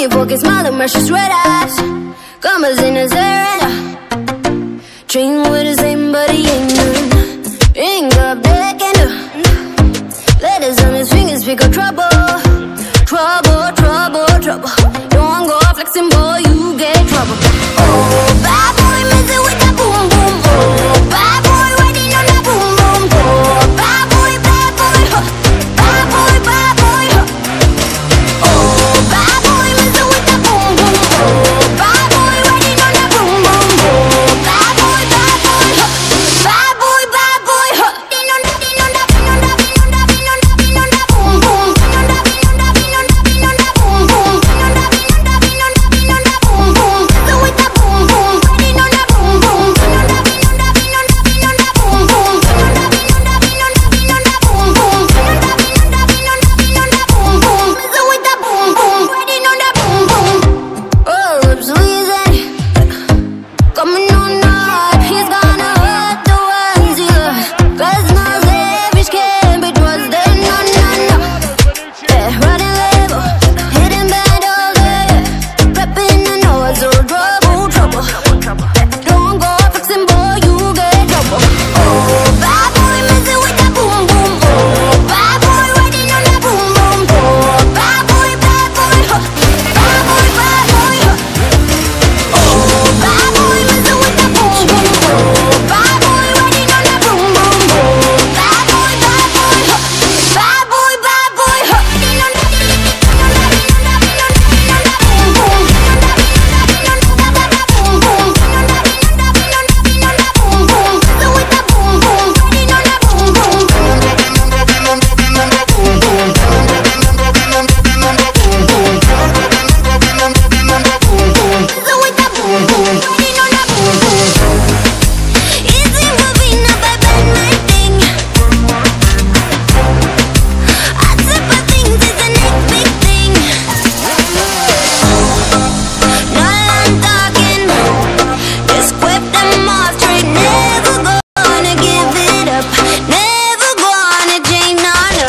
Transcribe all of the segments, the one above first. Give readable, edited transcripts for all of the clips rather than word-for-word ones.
your fucking smile and precious red eyes. Come as in a Zerada. Dream with the same, but he ain't none. Ain't got black and letters on his fingers, pick up trouble. Trouble, trouble, trouble. Don't go flexing, boy, you get trouble. Oh, bad boy, messing with that boom, boom. Oh, bad boy, riding on that boom, boom. Oh, bad boy, bad boy, huh. Bad boy, bad boy, huh. Oh, bad boy, messing with that boom, boom. Oh, bad boy, riding on that boom, boom. Oh, bad boy, huh. Bad boy, huh. Din on that, din on that, din on that, din on that, din on that, din on that boom, boom. Din on that, din on that, din on that, din on that boom, boom. Din on that, din on that, din on that, din on that boom, boom. Messing with that boom, boom. Riding on that boom, boom. Din on that, din on that, din on that, din on that boom, boom. Din on that, din on that, din on that, din on that boom, boom. Din on that, din on that, din on that, din on that boom, boom. Messing with that boom, boom. Riding on that boom, boom. Oh, lips squeezing, coming on hard. He's gonna hurt the ones he loves. 'Cause my lavish can't be trusted, no, no, no. Yeah, running label, hitting bad all day. Prepping the nose, so trouble, trouble. Don't go fixing, boy, you get trouble. Oh, bad boy, messing with that boom, boom. Oh, bad boy, riding on that boom, boom. Oh, bad boy, huh. Bad boy, huh. Oh, bad boy, messing with that boom, boom. Oh, bad boy, riding on that boom, boom. Oh, bad boy, huh. Bad boy, huh. Din on that, din on that, din on that, din on that, din on that boom, boom. Din on that, din on that, din on that, boom, boom. Din on that, din on that, din on that, din on that boom, boom. Messing with that boom, boom. Riding on that boom, boom. Din on that, din on that, din on that, din on that boom, boom. Din on that, din on that, din on that, din on that boom, boom. Din on that, din on that, din on that, din on that boom, boom. Messing with that boom, boom. Riding on that boom, boom. Easy moving up, I bend my thing. I sip of things, it's the next big thing. Not I'm talking, just quit them off straight. Never gonna give it up, never gonna change, no, no.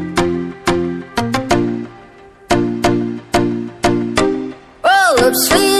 Roll up sleeves.